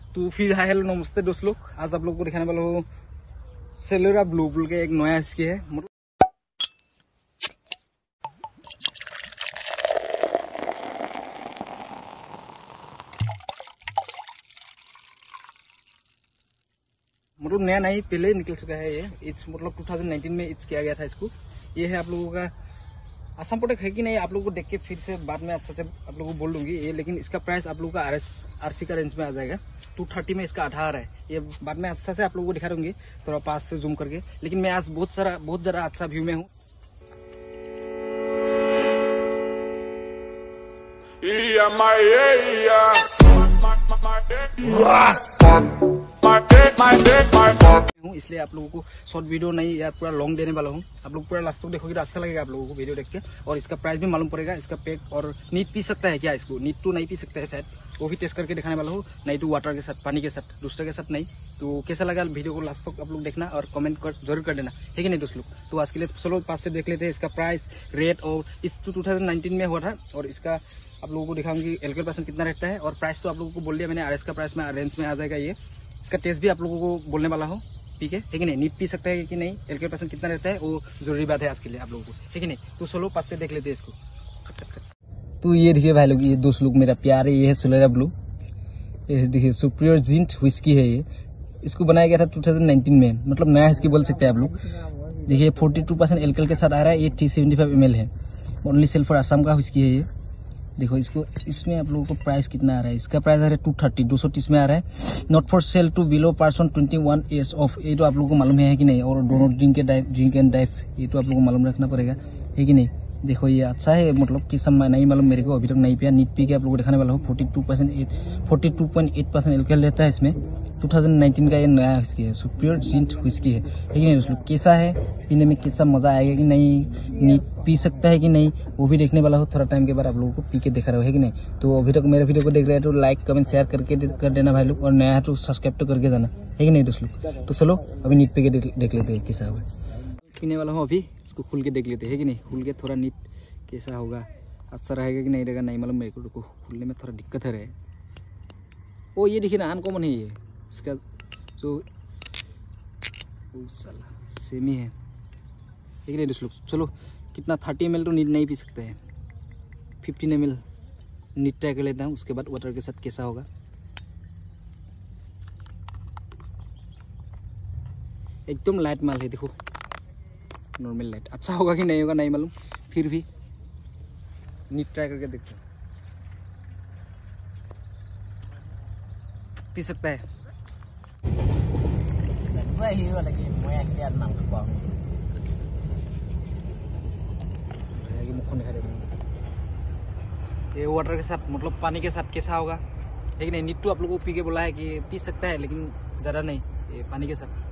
तो फिर hi hello नमस्ते दोस्त लोग, आज आप लोग को दिखाने वाला हूँ सेलोरा ब्लू बोल के एक नया स्की है। मतलब नया नहीं, पहले निकल चुका है ये। इट्स मतलब 2019 में इट्स किया गया था इसको। ये है आप लोगों का आसाम प्रोडक्ट है कि नहीं, आप लोगों को देख के फिर से बाद में अच्छा से आप लोगों को बोल दूंगी ये। लेकिन इसका प्राइस आप लोगों का RC का रेंज में आ जाएगा। 230 में इसका आधा आ रहा है। ये बाद में अच्छा से आप लोगों को दिखा दूंगी थोड़ा पास से जूम करके। लेकिन मैं आज बहुत ज़्यादा अच्छा व्यू में हूँ। इसलिए आप लोगों को शॉर्ट वीडियो नहीं या पूरा लॉन्ग देने वाला हूँ। आप लोग पूरा लास्ट तक देखोगे तो अच्छा लगेगा आप लोगों को वीडियो देख के। और इसका प्राइस भी मालूम पड़ेगा। इसका पैक और नीट पी सकता है क्या, इसको नीट तो नहीं पी सकता है शायद, वो भी टेस्ट करके दिखाने वाला हूँ। नहीं तो वाटर के साथ, पानी के साथ, दूसरे के साथ नहीं। तो कैसा लगा वीडियो को लास्ट तक आप लोग देखना और कमेंट जरूर कर देना, है कि नहीं दोस्त लोग। तो आज के लिए चलो पास से देख लेते हैं इसका प्राइस, रेट। और इस 2019 में हुआ था। और इसका आप लोगों को दिखाऊंगी एल्कोहल % कितना रहता है। और प्राइस तो आप लोगों को बोल दिया मैंने, RS का प्राइस में रेंज में आ जाएगा ये। इसका टेस्ट भी आप लोगों को बोलने वाला हूँ, ठीक है कि नहीं। नीट पी सकता है कि नहीं, एल्कोहल % कितना रहता है, वो जरूरी बात है आज के लिए आप लोगों को, है कि नहीं। तो चलो पास से देख लेते हैं इसको। तो ये देखिए भाई लोग, ये दोस्त लोग मेरा प्यार है, ये है सेलोरा ब्लू। ये देखिए सुपीरियर जिंट व्हिस्की है ये। इसको बनाया गया था 2019 में, मतलब नया व्हिस्की बोल सकते हैं आप लोग। देखिए 42% एल्कोहल के साथ आ रहा है। ये 375 ml है। ओनली सेल फॉर आसाम का व्हिस्की है ये। देखो इसको, इसमें आप लोगों को प्राइस कितना आ रहा है। इसका प्राइस आ रहा है 230 में आ रहा है। Not for sale to below person 21 years of. ये तो आप लोगों को मालूम है कि नहीं। और दोनों ड्रिंक एंड डाइव, ये तो आप लोगों को मालूम रखना पड़ेगा, है कि नहीं। देखो ये अच्छा है, मतलब किस समय नहीं मालूम मेरे को, अभी तक नहीं पिया। नीट पी के आप लोगों को दिखाने वाला हूँ। 42.8% एल्कोहल रहता है इसमें। 2019 का ये नया व्हिस्की है, सुपीरियर जिंट व्हिस्की है कि नहीं दोस्तों। कैसा है पीने में, कैसा मजा आएगा कि नहीं, नीट पी सकता है कि नहीं, वो भी देखने वाला हूँ। थोड़ा टाइम के बाद आप लोगों को पी के दिखा रहा है कि नहीं। तो अभी तक मेरे वीडियो को देख रहे हैं तो लाइक कमेंट शेयर कर देना भाई लोग। और नया है तो सब्सक्राइब तो करके देना, है कि नहीं दोस्त लोग। तो चलो अभी नीट पी के देख लेते हैं कैसा होगा। पीने वाला हूँ अभी, इसको खुल के देख लेते हैं कि नहीं। खुल के थोड़ा नीट कैसा होगा, अच्छा रहेगा कि नहीं रहेगा नहीं मालूम मेरे को। रुको, खुलने में थोड़ा दिक्कत है रहे। ओ ये देखिए ना, अनकॉमन है ये। इसका जो साला सेमी है, ठीक है दोस्त लोग। चलो कितना 30 ml तो नीट नहीं पी सकते हैं। 15 ml नीट ट्राई कर लेता हूँ, उसके बाद वाटर के साथ कैसा होगा। एकदम लाइट माल है, देखो नॉर्मल लाइट। अच्छा होगा कि नहीं होगा नहीं मालूम, फिर भी नीट ट्राई करके देखते हैं। पी सकता है। ये वाटर के साथ, मतलब पानी के साथ कैसा होगा, लेकिन नहीं। नीट तो आप लोगों को पी के बोला है कि पी सकता है, लेकिन ज़्यादा नहीं। ये पानी के साथ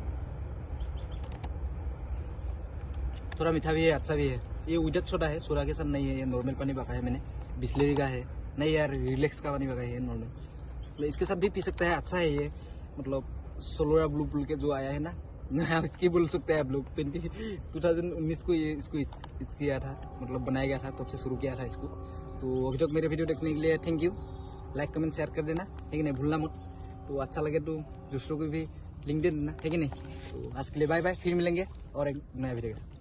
थोड़ा मीठा भी है, अच्छा भी है। ये विदाउट सोडा है, सोडा के साथ नहीं है। ये नॉर्मल पानी बका है मैंने, बिस्लेरी का है नहीं यार, रिलैक्स का पानी बका है नॉर्मल। मतलब इसके साथ भी पी सकता है, अच्छा है ये। मतलब सेलोरा ब्लू बोल के जो आया है ना, इसकी बोल सकते हैं आप लोग। 2019 को ये इसको किया था, मतलब बनाया गया था, तब से शुरू किया था इसको। तो अभी तक मेरे वीडियो देखने के लिए thank you. Like comment share कर देना, है कि नहीं, भूलना मत। तो अच्छा लगे तो दूसरों को भी लिंक दे देना, है कि नहीं। तो आज के लिए बाय बाय, फिर मिलेंगे और एक नया वीडियो।